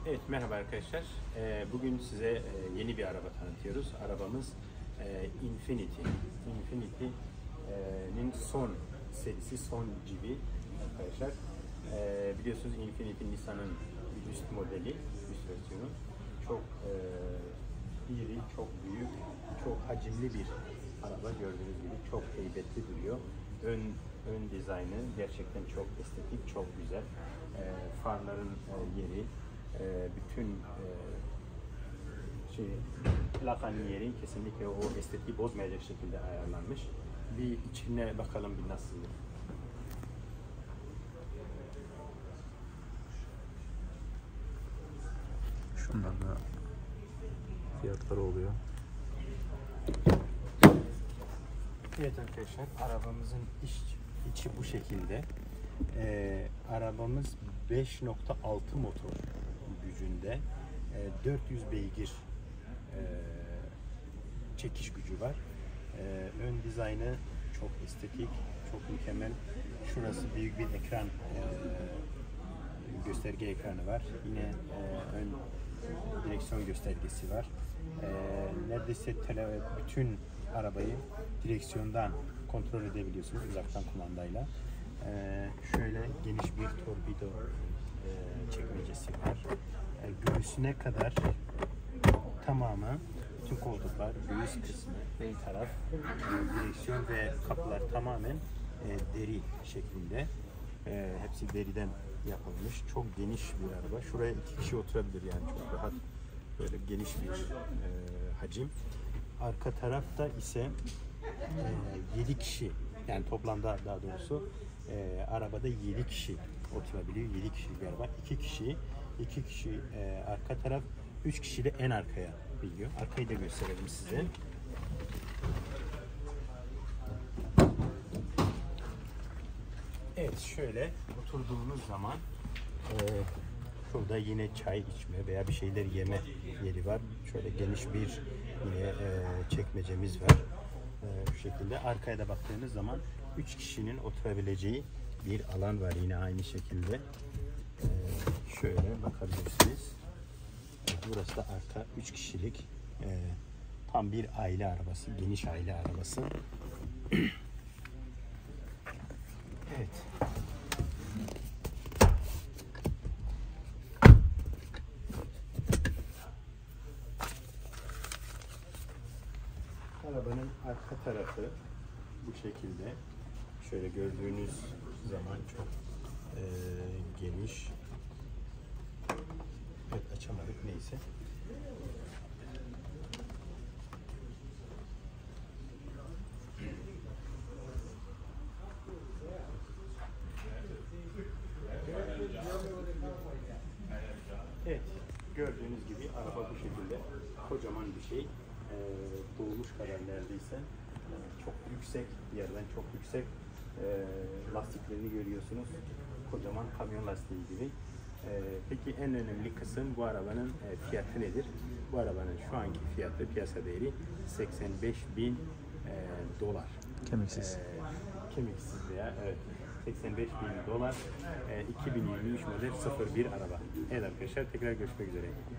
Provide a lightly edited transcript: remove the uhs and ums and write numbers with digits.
Evet, merhaba arkadaşlar. Bugün size yeni bir araba tanıtıyoruz. Arabamız Infiniti. Infinity'nin son serisi, son gibi arkadaşlar. Biliyorsunuz Infiniti Nissan'ın bir üst modeli, üst versiyonu. Çok iri, çok büyük, çok hacimli bir araba. Gördüğünüz gibi çok heybetli duruyor. Ön dizaynı gerçekten çok estetik, çok güzel. Farların yeri, bütün plakanın yeri kesinlikle o estetiği bozmayacak şekilde ayarlanmış. Bir içine bakalım bir nasıl. Şundan da fiyatları oluyor. Evet arkadaşlar, arabamızın içi bu şekilde. Arabamız 5.6 motor gücünde, 400 beygir çekiş gücü var. Ön dizaynı çok estetik, çok mükemmel. Şurası büyük bir ekran, gösterge ekranı var. Yine ön direksiyon göstergesi var. Neredeyse bütün arabayı direksiyondan kontrol edebiliyorsunuz uzaktan kumandayla. Şöyle geniş bir torpido çekmecesi var. Göğsüne kadar tamamı, bütün koltuklar, göğüs kısmı, ön taraf, direksiyon ve kapılar tamamen deri şeklinde. Hepsi deriden yapılmış. Çok geniş bir araba. Şuraya 2 kişi oturabilir, yani çok rahat. Böyle geniş bir hacim. Arka tarafta ise 7 kişi, yani toplamda daha doğrusu arabada 7 kişi oturabiliyor. 7 kişilik bir araba. 2 kişi arka taraf, 3 kişi de en arkaya biliyor. Arkayı da gösterelim size. Evet, şöyle oturduğunuz zaman şurada yine çay içme veya bir şeyler yeme yeri var. Şöyle geniş bir yine çekmecemiz var. Şu şekilde arkaya da baktığınız zaman 3 kişinin oturabileceği bir alan var yine aynı şekilde. Şöyle bakabilirsiniz. Burası da arka 3 kişilik tam bir aile arabası, geniş aile arabası. Evet. Arabanın arka tarafı bu şekilde. Şöyle gördüğünüz zaman çok geniş. Evet, açamadık, neyse. Evet, gördüğünüz gibi araba bu şekilde kocaman bir şey. Doğmuş kadar neredeyse. Çok yüksek, bir yerden çok yüksek. Lastiklerini görüyorsunuz. Kocaman kamyon lastiği gibi. Peki en önemli kısım bu arabanın fiyatı nedir? Bu arabanın şu anki fiyatı, piyasa değeri 85.000 dolar. Kemiksiz. Kemiksiz veya evet. 85.000 dolar, 2023 model 01 araba. Evet arkadaşlar, tekrar görüşmek üzere.